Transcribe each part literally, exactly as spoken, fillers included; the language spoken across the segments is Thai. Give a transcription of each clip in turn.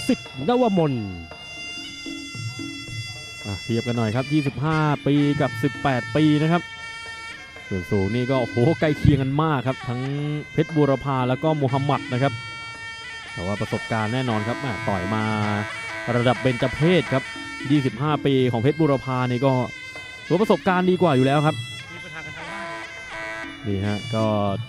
สิทธิ์นวมนเทียบกันหน่อยครับยี่สิบห้าปีกับสิบแปดปีนะครับส่วนสูงนี่ก็โอ้โหใกล้เคียงกันมากครับทั้งเพชรบูรพาแล้วก็มูฮัมหมัดนะครับแต่ว่าประสบการณ์แน่นอนครับต่อยมาระดับเบญจเพศครับยี่สิบห้าปีของเพชรบูรพานี่ก็ตัวประสบการณ์ดีกว่าอยู่แล้วครับนี่ฮะก็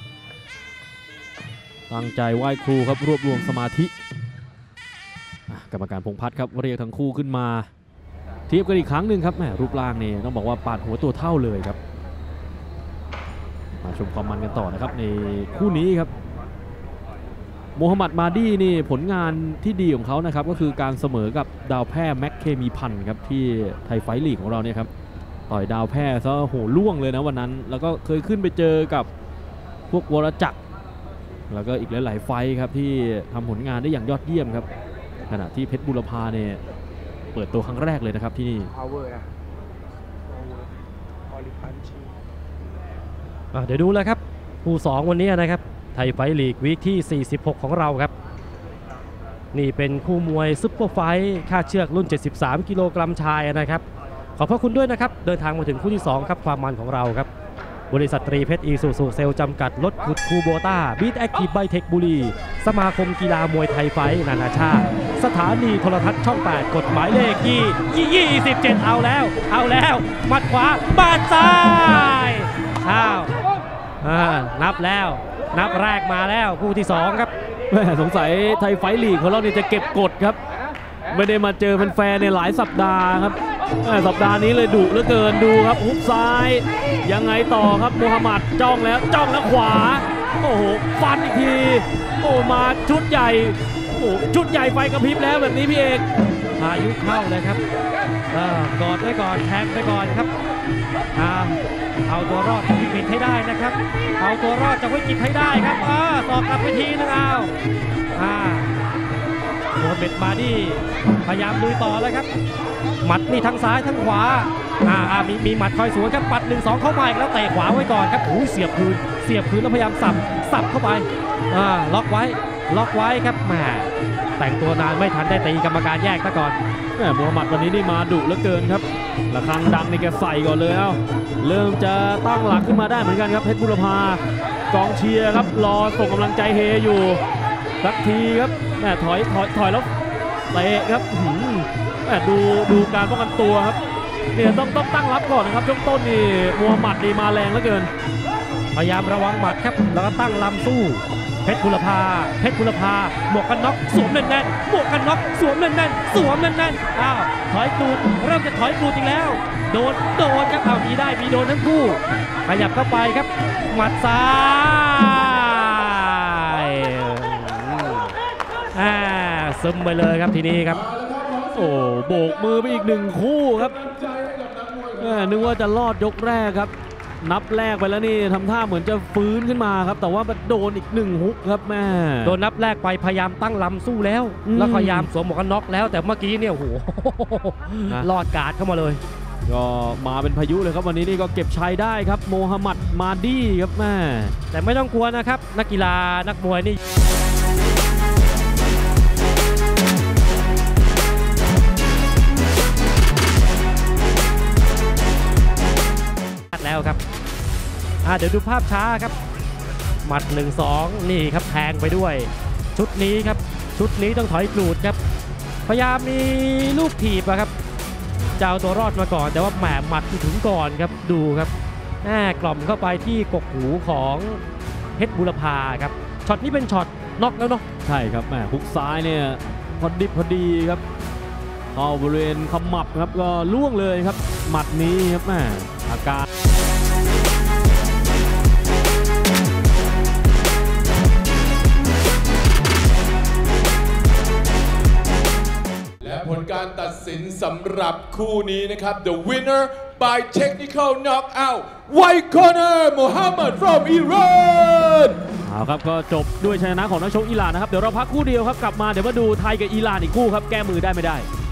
ตั้งใจไหว้ครูครับรวบรวมสมาธิกรรมการพงษ์พัฒน์ครับเรียกทั้งคู่ขึ้นมาเทียบกันอีกครั้งหนึ่งครับแหมรูปร่างนี่ต้องบอกว่าปาดหัวตัวเท่าเลยครับมาชมความมันกันต่อนะครับในคู่นี้ครับโมฮัมหมัดมาดี้นี่ผลงานที่ดีของเขานะครับก็คือการเสมอกับดาวแพร่แม็กเคมีพันธ์ครับที่ไทยไฟท์ลีกของเราเนี่ยครับต่อยดาวแพร่ซะโหล่วงเลยนะวันนั้นแล้วก็เคยขึ้นไปเจอกับพวกวรจักรแล้วก็อีกหลายๆไฟท์ครับที่ทำผลงานได้อย่างยอดเยี่ยมครับขณะที่เพชรบูรพาเนี่ยเปิดตัวครั้งแรกเลยนะครับที่นี่เดี๋ยวดูแล้วครับคู่สองวันนี้นะครับไทยไฟท์ลีกวีคที่สี่สิบหกของเราครับนี่เป็นคู่มวยซุปเปอร์ไฟท์ค่าเชือกรุ่นเจ็ดสิบสามกิโลกรัมชายนะครับขอบพระคุณด้วยนะครับเดินทางมาถึงคู่ที่สองครับความมันของเราครับบริษัทตรีเพชรอีซูซูเซลจำกัดรถขุดคูโบต้าบีทแอคทีฟไบเทคบุรีสมาคมกีฬามวยไทยไฟท์นานาชาติสถานีโทรทัศน์ช่องแปดกฎหมายเลขยี่ยี่สิบเจ็ดเอาแล้วเอาแล้วหมัดขวาบาดซ้ายอ้าวนับแล้วนับแรกมาแล้วคู่ที่สองครับแม่สงสัยไทยไฟท์ลีกของเราเนี่ยจะเก็บกดครับไม่ได้มาเจอแฟนๆในหลายสัปดาห์ครับสัปดาห์นี้เลยดุเหลือเกินดูครับฮุกซ้ายยังไงต่อครับมูฮัมหมัดจ้องแล้วจ้องแล้วขวาโอ้โหฟันอีกทีโอ้มาชุดใหญ่โอ้ชุดใหญ่ไฟกระพริบแล้วแบบนี้พี่เอกพายุเข้าเลยครับกอดไว้ก่อนแทงไปก่อนครับเอาตัวรอดจากวิกฤตให้ได้นะครับเอาตัวรอดจากวิกฤตให้ได้ครับอ่าสอกกลับไปทีนึงเอาอ่าโมฮัมเหม็ดมาดี้พยายามลุยต่อแล้วครับหมัดนี่ทั้งซ้ายทั้งขวาอ่าอ่ามีมีหมัดคอยสวนครับปัดหนึ่งสองเข้ามาอีกแล้วเตะขวาไว้ก่อนครับโอ้ยเสียบคืนเสียบคืนแล้วพยายามสับสับเข้าไปอ่าล็อกไว้ล็อกไว้ครับแหมแต่งตัวนานไม่ทันได้ตีกรรมการแยกซะก่อนแหมมูฮัมหมัดวันนี้นี่มาดุเหลือเกินครับระฆังดังนี่แกใส่ก่อนเลยเอ้าเริ่มจะตั้งหลักขึ้นมาได้เหมือนกันครับเพชรบูรพากองเชียร์ครับรอส่งกำลังใจเฮอยู่สักทีครับแหมถอยถอยถอยแล้วเตะครับแหมดูดูการป้องกันตัวครับเนี่ยต้องต้องตั้งรับก่อนนะครับช่วงต้นนี่มูฮัมหมัดนี่มาแรงเหลือเกินพยายามระวังหมัดครับแล้วก็ตั้งลำสู้เพชรบูรพาเพชรบูรพาหมวกกันน็อกสวมแน่นๆหมวกกันน็อกสวมแน่นๆสวมแน่นๆอ้าวถอยกรูดเริ่มจะถอยกรูดอีกแล้วโดนโดนครับเอามีได้มีโดนทั้งคู่ขยับเข้าไปครับหมัดซ้ายอ่าซึมไปเลยครับทีนี้ครับโอ้โบกมือไปอีกหนึ่งคู่ครับนึกว่าจะรอดยกแรกครับนับแรกไปแล้วนี่ทำท่าเหมือนจะฟื้นขึ้นมาครับแต่ว่าโดนอีกหนึ่งฮุกครับแม่โดนนับแรกไปพยายามตั้งลำสู้แล้วแล้วพยายามสวมหมวกกันน็อกแล้วแต่เมื่อกี้เนี่ยโอ้โหลอดการ์ดเข้ามาเลยก็มาเป็นพายุเลยครับวันนี้นี่ก็เก็บชัยได้ครับโมฮัมหมัดมาดี้ครับแม่แต่ไม่ต้องกลัวนะครับนักกีฬานักมวยนี่แล้วครับอ่าเดี๋ยวดูภาพช้าครับหมัดหนึ่งสองนี่ครับแทงไปด้วยชุดนี้ครับชุดนี้ต้องถอยกรูดครับพยายามมีลูกถีบครับจะเอาตัวรอดมาก่อนแต่ว่าแหมหมัดถึงก่อนครับดูครับแหมกล่อมเข้าไปที่กกหูของเพชรบูรพาครับช็อตนี้เป็นช็อตน็อกแล้วเนาะใช่ครับแหมฮุกซ้ายเนี่ยพอดิบพอดีครับเข้าบริเวณขมับครับก็ล่วงเลยครับหมัดนี้ครับแหมอาการและผลการตัดสินสำหรับคู่นี้นะครับ The winner by technical knockout White Corner Muhammad from Iran เอาครับก็จบด้วยชัยชนะของนักชกอิหร่านนะครับเดี๋ยวเราพักคู่เดียวครับกลับมาเดี๋ยวมาดูไทยกับอิหร่านอีกคู่ครับแก้มือได้ไม่ได้